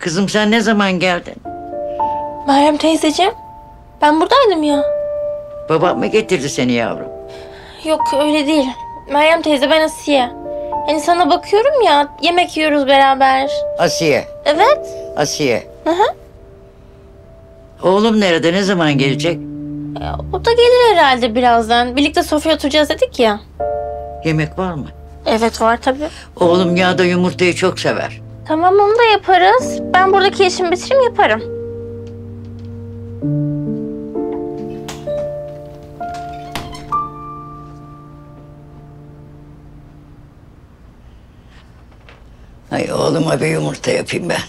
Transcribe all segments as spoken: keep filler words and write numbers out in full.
Kızım sen ne zaman geldin? Meryem teyzeciğim, ben buradaydım ya. Babam mı getirdi seni yavrum? Yok öyle değil. Meryem teyze, ben Asiye. Hani sana bakıyorum ya, yemek yiyoruz beraber. Asiye. Evet. Asiye. Hı hı. Oğlum nerede? Ne zaman gelecek? Ya, o da gelir herhalde birazdan. Birlikte sofraya oturacağız dedik ya. Yemek var mı? Evet var tabii. Oğlum yağda yumurtayı çok sever. Tamam, onu da yaparız. Ben buradaki işimi bitireyim, yaparım. Ay oğluma bir yumurta yapayım ben.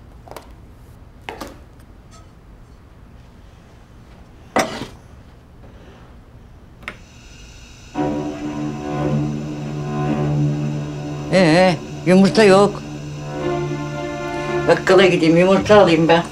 Ee, yumurta yok. Bakkala gideyim yumurta alayım ben.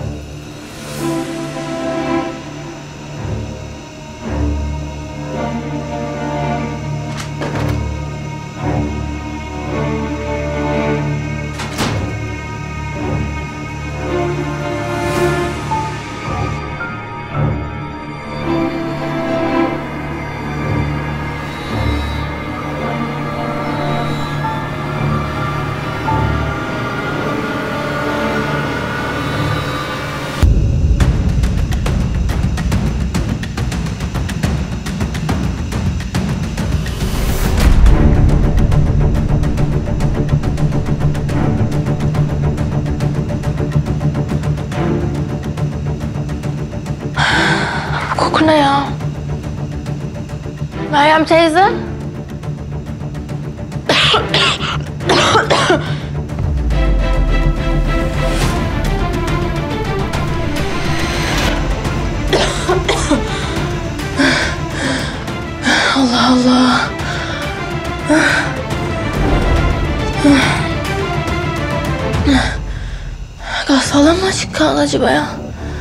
Koku ne ya? Meryem teyze? Allah Allah. Gaz falan mı açık kaldı acaba ya?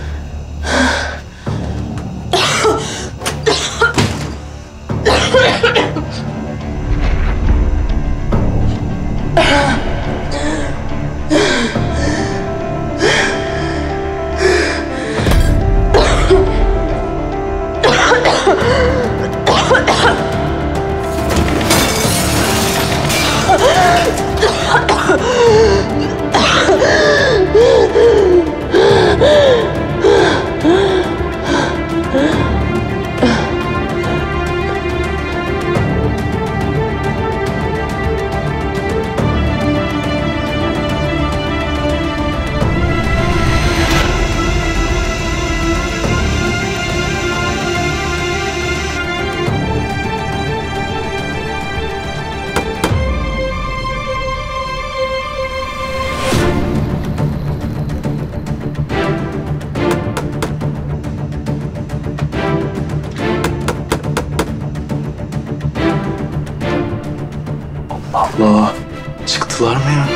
Allah, çıktılar mı ya?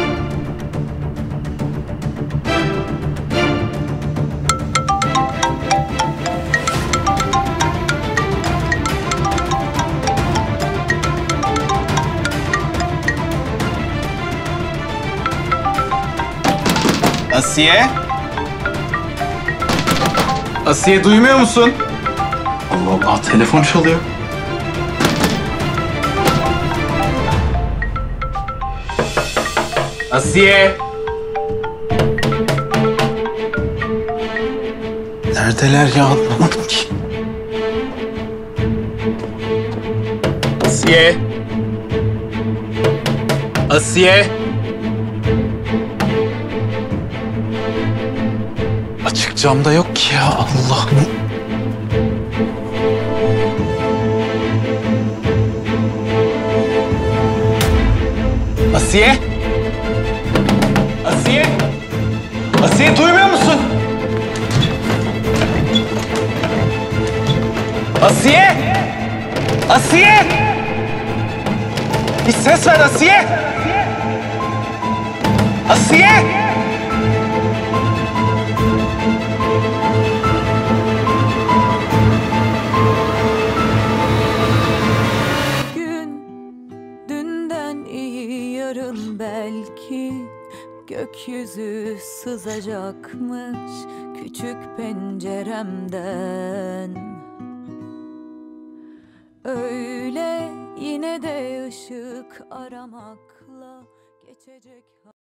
Asiye? Asiye duymuyor musun? Allah Allah, telefon çalıyor. Asiye! Neredeler ya, anlamadım ki. Asiye! Asiye! Açık camda yok ki ya, Allah'ım. Asiye! Asiye! Asiye duymuyor musun? Asiye! Asiye! Bir ses ver Asiye! Asiye! Gün dünden iyi yarın belki gökyüzü sızacakmış küçük penceremden. Öyle yine de ışık aramakla geçecek.